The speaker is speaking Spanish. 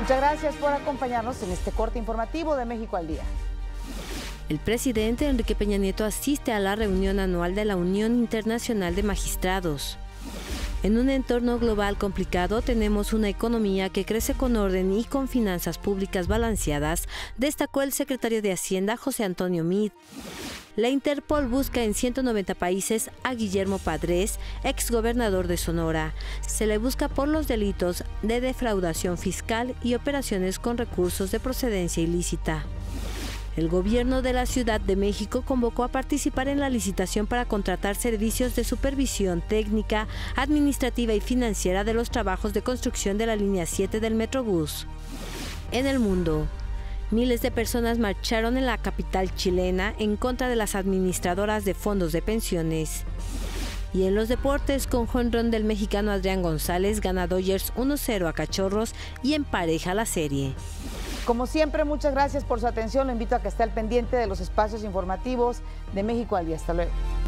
Muchas gracias por acompañarnos en este corte informativo de México al Día. El presidente Enrique Peña Nieto asiste a la reunión anual de la Unión Internacional de Magistrados. En un entorno global complicado tenemos una economía que crece con orden y con finanzas públicas balanceadas, destacó el secretario de Hacienda José Antonio Meade. La Interpol busca en 190 países a Guillermo Padres, exgobernador de Sonora. Se le busca por los delitos de defraudación fiscal y operaciones con recursos de procedencia ilícita. El gobierno de la Ciudad de México convocó a participar en la licitación para contratar servicios de supervisión técnica, administrativa y financiera de los trabajos de construcción de la línea 7 del Metrobús. En el mundo, miles de personas marcharon en la capital chilena en contra de las administradoras de fondos de pensiones. Y en los deportes, con jonrón del mexicano Adrián González, gana Dodgers 1-0 a Cachorros y empareja la serie. Como siempre, muchas gracias por su atención. Lo invito a que esté al pendiente de los espacios informativos de México al Día. Hasta luego.